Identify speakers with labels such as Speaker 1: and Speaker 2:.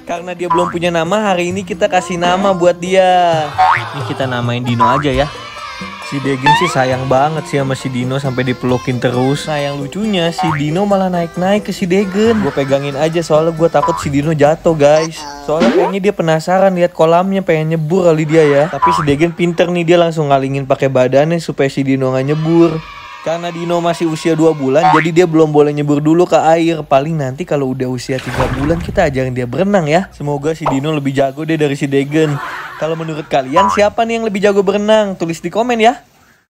Speaker 1: Karena dia belum punya nama, hari ini kita kasih nama buat dia. Ini kita namain Dino aja ya. Si Degen sih sayang banget sih sama si Dino sampai dipelukin terus. Nah yang lucunya si Dino malah naik-naik ke si Degen. Gue pegangin aja soalnya gue takut si Dino jatuh guys. Soalnya kayaknya dia penasaran lihat kolamnya, pengen nyebur kali dia ya. Tapi si Degen pinter nih, dia langsung ngalingin pakai badannya supaya si Dino nggak nyebur. Karena Dino masih usia 2 bulan, jadi dia belum boleh nyebur dulu ke air. Paling nanti kalau udah usia 3 bulan kita ajarin dia berenang ya. Semoga si Dino lebih jago deh dari si Degen. Kalau menurut kalian siapa nih yang lebih jago berenang? Tulis di komen ya.